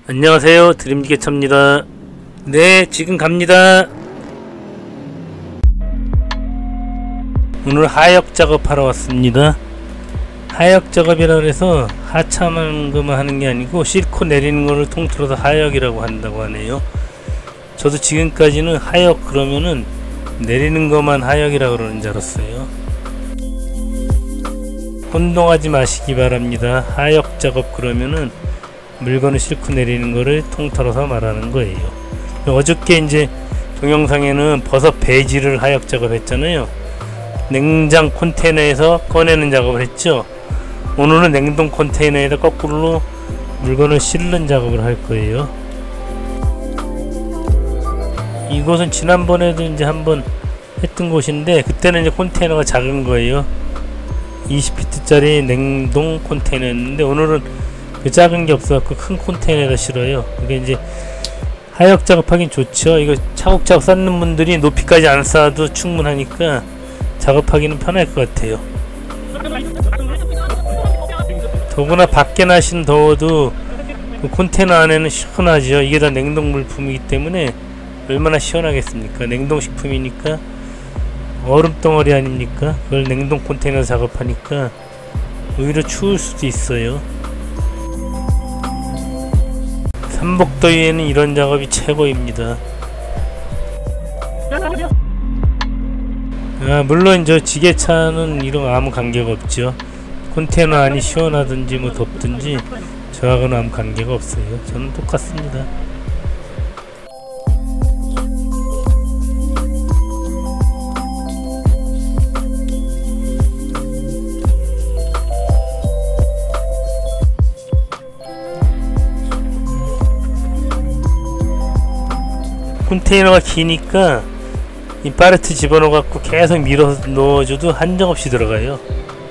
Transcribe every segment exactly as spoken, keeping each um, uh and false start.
안녕하세요, 드림지게차입니다. 네, 지금 갑니다. 오늘 하역 작업하러 왔습니다. 하역 작업이라 그래서 하차하는 것만 하는 게 아니고 싣고 내리는 거를 통틀어서 하역이라고 한다고 하네요. 저도 지금까지는 하역 그러면은 내리는 것만 하역이라고 그러는 줄 알았어요. 혼동하지 마시기 바랍니다. 하역 작업 그러면은 물건을 싣고 내리는 거를 통틀어서 말하는 거예요. 어저께 이제 동영상에는 버섯 배지를 하역 작업했잖아요. 냉장 컨테이너에서 꺼내는 작업을 했죠. 오늘은 냉동 컨테이너에다 거꾸로 물건을 실는 작업을 할 거예요. 이곳은 지난번에도 이제 한번 했던 곳인데 그때는 이제 컨테이너가 작은 거예요. 이십 피트짜리 냉동 컨테이너였는데 오늘은 그 작은 게 없어갖고 큰 컨테이너에다 실어요. 그게 이제 하역 작업하긴 좋죠. 이거 차곡차곡 쌓는 분들이 높이까지 안 쌓아도 충분하니까 작업하기는 편할 것 같아요. 더구나 밖에 날씨는 더워도 그 컨테이너 안에는 시원하죠. 이게 다 냉동 물품이기 때문에 얼마나 시원하겠습니까? 냉동식품이니까 얼음덩어리 아닙니까? 그걸 냉동 컨테이너 작업하니까 오히려 추울 수도 있어요. 삼복더위에는 이런 작업이 최고입니다. 아, 물론 저 지게차는 이런 아무 관계가 없죠. 컨테이너 안이 시원하든지 뭐 덥든지 저하고는 아무 관계가 없어요. 저는 똑같습니다. 컨테이너가 기니까 이 파레트 집어넣어 갖고 계속 밀어서 넣어줘도 한정없이 들어가요.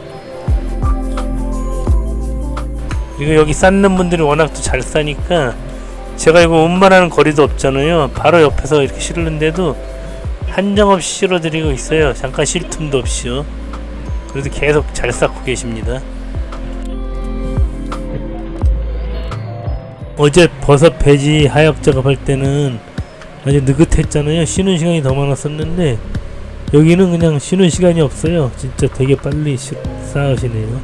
그리고 여기 쌓는 분들이 워낙 또 잘 싸니까 제가 이거 운반하는 거리도 없잖아요. 바로 옆에서 이렇게 실는데도 한정없이 실어드리고 있어요. 잠깐 쉴 틈도 없이요. 그래도 계속 잘 쌓고 계십니다. 어제 버섯 배지 하역 작업할 때는 아주 느긋했잖아요. 쉬는 시간이 더 많았었는데 여기는 그냥 쉬는 시간이 없어요. 진짜 되게 빨리 시, 쌓으시네요.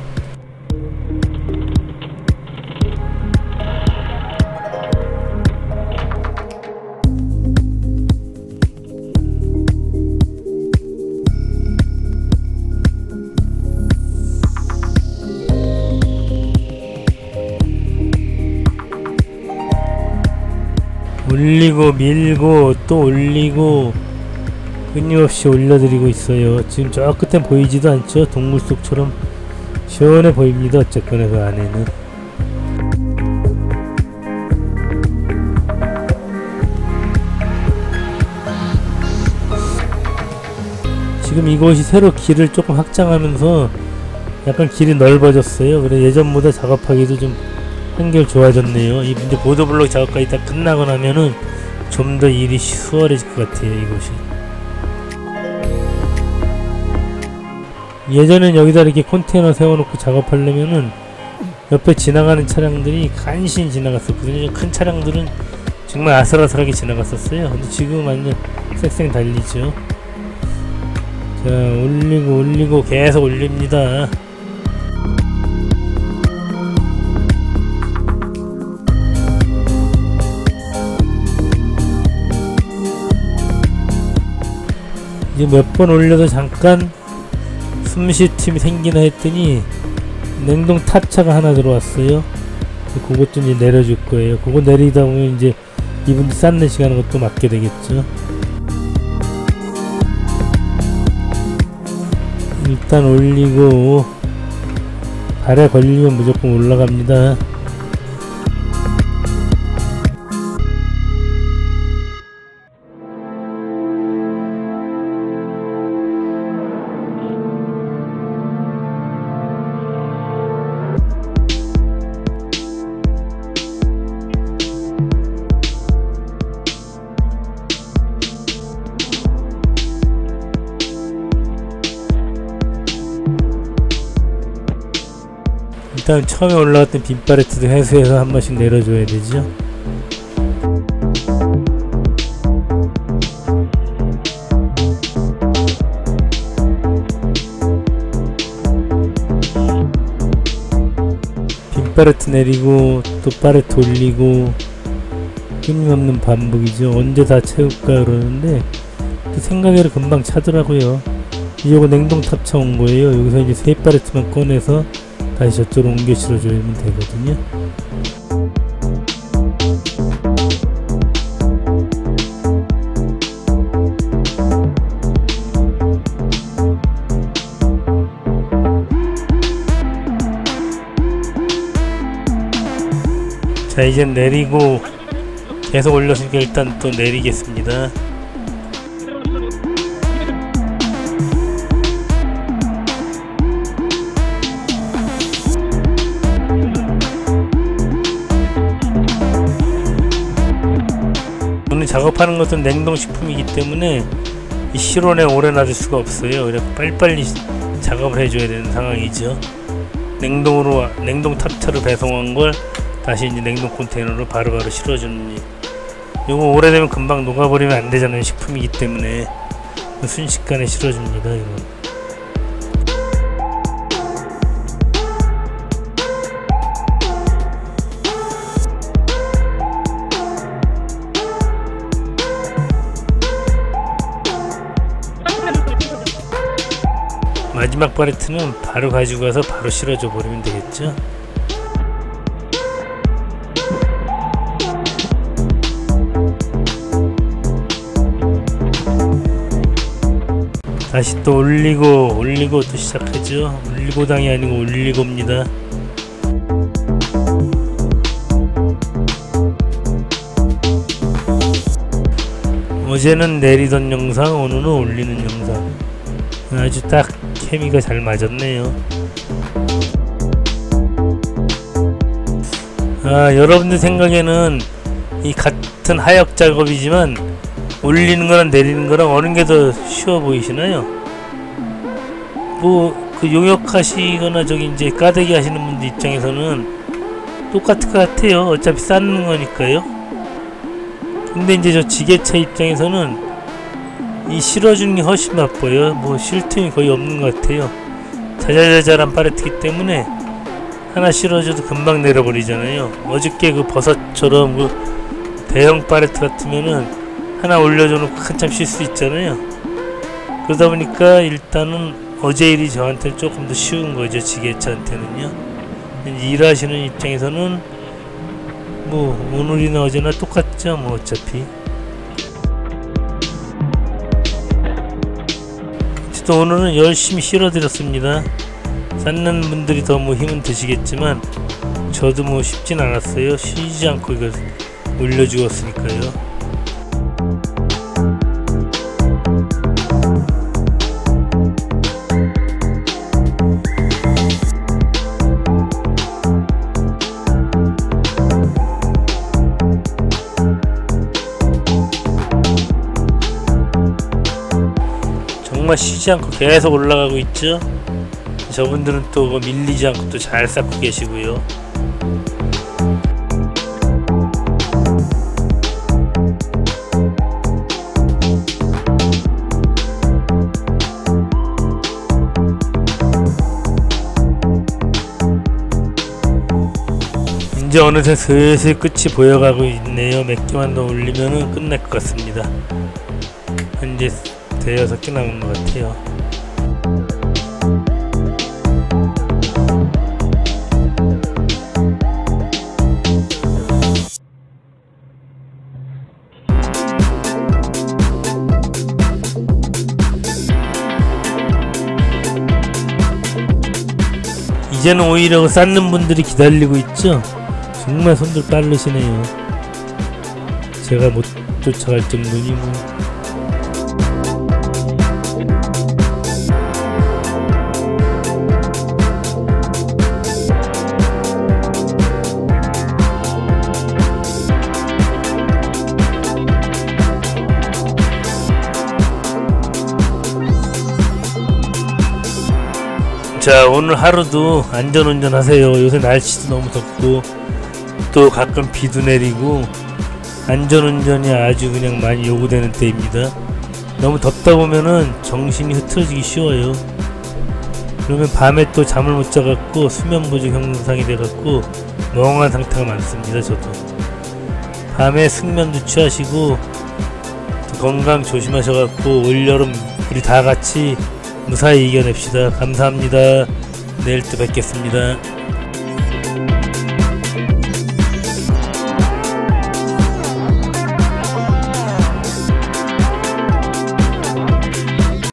올리고 밀고 또 올리고 끊임없이 올려드리고 있어요. 지금 저 끝에 보이지도 않죠? 동물 속처럼 시원해 보입니다. 어쨌거나 그 안에는 지금 이곳이 새로 길을 조금 확장하면서 약간 길이 넓어졌어요. 그래 예전보다 작업하기도 좀 한결 좋아졌네요. 이제 보도블록 작업까지 다 끝나고 나면은 좀 더 일이 수월해질 것 같아요. 이곳이 예전엔 여기다 이렇게 컨테이너 세워놓고 작업하려면은 옆에 지나가는 차량들이 간신히 지나갔었거든요. 큰 차량들은 정말 아슬아슬하게 지나갔었어요. 근데 지금은 완전 쌩쌩 달리죠. 자, 올리고 올리고 계속 올립니다. 이제 몇 번 올려도 잠깐 숨쉴 틈이 생기나 했더니 냉동 탑차가 하나 들어왔어요. 그것도 이제 내려줄 거예요. 그거 내리다 보면 이제 이분들 쌓는 시간은 것도 맞게 되겠죠. 일단 올리고 발에 걸리면 무조건 올라갑니다. 일단 처음에 올라갔던 빈 팔레트도 회수해서 한 번씩 내려줘야 되죠. 빈 팔레트 내리고 또 팔레트 올리고 끊임없는 반복이죠. 언제 다 채울까 그러는데 또 생각외로 금방 차더라고요. 이거 냉동 탑차 온 거예요. 여기서 이제 세 팔레트만 꺼내서 다시 저쪽으로 옮겨 실어주면 되거든요. 자, 이제 내리고 계속 올렸으니까 일단 또 내리겠습니다. 오늘 작업하는 것은 냉동식품이기 때문에 이 실온에 오래 놔둘 수가 없어요. 그래서 빨리빨리 작업을 해줘야 되는 상황이죠. 냉동으로 냉동 탑차로 배송한 걸 다시 이제 냉동 컨테이너로 바로바로 실어주는 일. 요거 오래되면 금방 녹아버리면 안 되잖아요. 식품이기 때문에 순식간에 실어줍니다. 이거. 마지막 팔레트는 바로 가지고 가서 바로 실어줘 버리면 되겠죠. 다시 또 올리고 올리고 또 시작하죠. 올리고당이 아니고 올리고입니다. 어제는 내리던 영상, 오늘은 올리는 영상. 아주 딱 케미가 잘 맞았네요. 아, 여러분들 생각에는 이 같은 하역 작업이지만 올리는 거랑 내리는 거랑 어느 게 더 쉬워 보이시나요? 뭐 그 용역하시거나 저기 이제 까대기 하시는 분들 입장에서는 똑같을 것 같아요. 어차피 쌓는 거니까요. 근데 이제 저 지게차 입장에서는 이 실어주는 게 훨씬 바빠요. 뭐 쉴 틈이 거의 없는 것 같아요. 자잘자잘한 팔레트이기 때문에 하나 실어줘도 금방 내려버리잖아요. 어저께 그 버섯처럼 그 대형 팔레트 같으면은 하나 올려줘 놓고 한참 쉴 수 있잖아요. 그러다 보니까 일단은 어제 일이 저한테는 조금 더 쉬운 거죠. 지게차한테는요. 일하시는 입장에서는 뭐 오늘이나 어제나 똑같죠. 뭐 어차피. 또 오늘은 열심히 실어드렸습니다. 쌓는 분들이 더 뭐 힘은 드시겠지만 저도 뭐 쉽진 않았어요. 쉬지 않고 이걸 올려주었으니까요. 정말 쉬지 않고 계속 올라가고 있죠. 저분들은 또 밀리지 않고 또 잘 쌓고 계시고요. 이제 어느새 슬슬 끝이 보여가고 있네요. 몇 개만 더 올리면은 끝날 것 같습니다. 현재 대여섯 개 남은 것 같아요. 이제는 오히려 쌓는 분들이 기다리고 있죠. 정말 손들 빠르시네요. 제가 못 쫓아갈 정도니 뭐. 자, 오늘 하루도 안전운전 하세요. 요새 날씨도 너무 덥고 또 가끔 비도 내리고 안전운전이 아주 그냥 많이 요구되는 때입니다. 너무 덥다 보면은 정신이 흐트러지기 쉬워요. 그러면 밤에 또 잠을 못 자갖고 수면 부족 현상이 돼갖고 멍한 상태가 많습니다. 저도 밤에 숙면도 취하시고 건강 조심하셔갖고 올여름 우리 다같이 무사히 이겨냅시다. 감사합니다. 내일 또 뵙겠습니다.